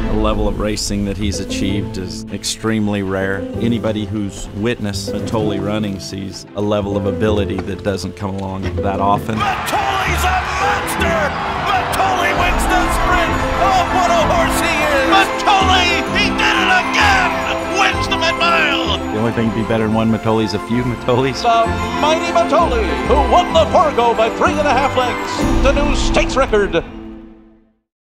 The level of racing that he's achieved is extremely rare. Anybody who's witnessed Mitole running sees a level of ability that doesn't come along that often. Mitole's a monster! Mitole wins the sprint! Oh, what a horse he is! Mitole, he did it again! Wins the mid-mile! The only thing to be better than one Mitole is a few Mitoles. The mighty Mitole, who won the Fargo by 3.5 lengths, the new stakes record.